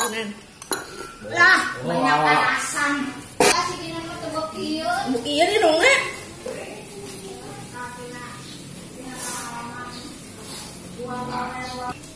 Nen. Lah, banyak alasan. Kasih gini mah tebak ieu. Iya nih dong, Nek. Buang